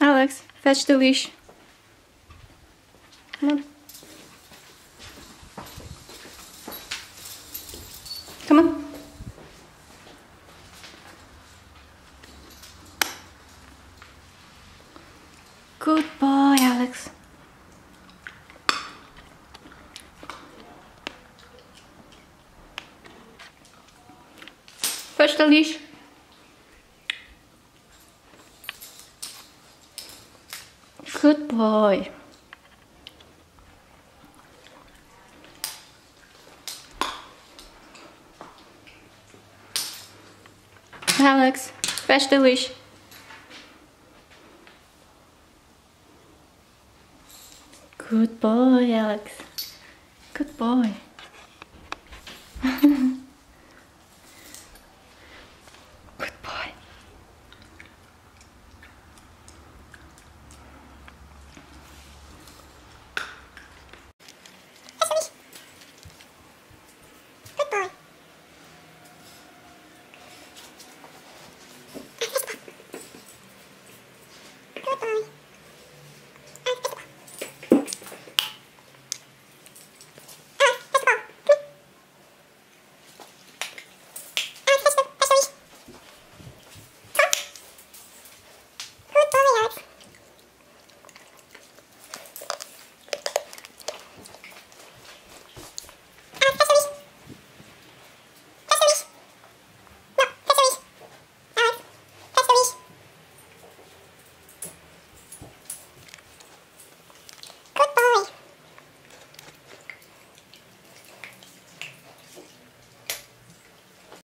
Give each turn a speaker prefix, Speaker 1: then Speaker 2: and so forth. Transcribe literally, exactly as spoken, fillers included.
Speaker 1: Alex, fetch the leash. Come on. Come on. Good boy, Alex. Fetch the leash. Good boy. Alex, fetch the leash. Good boy, Alex. Good boy.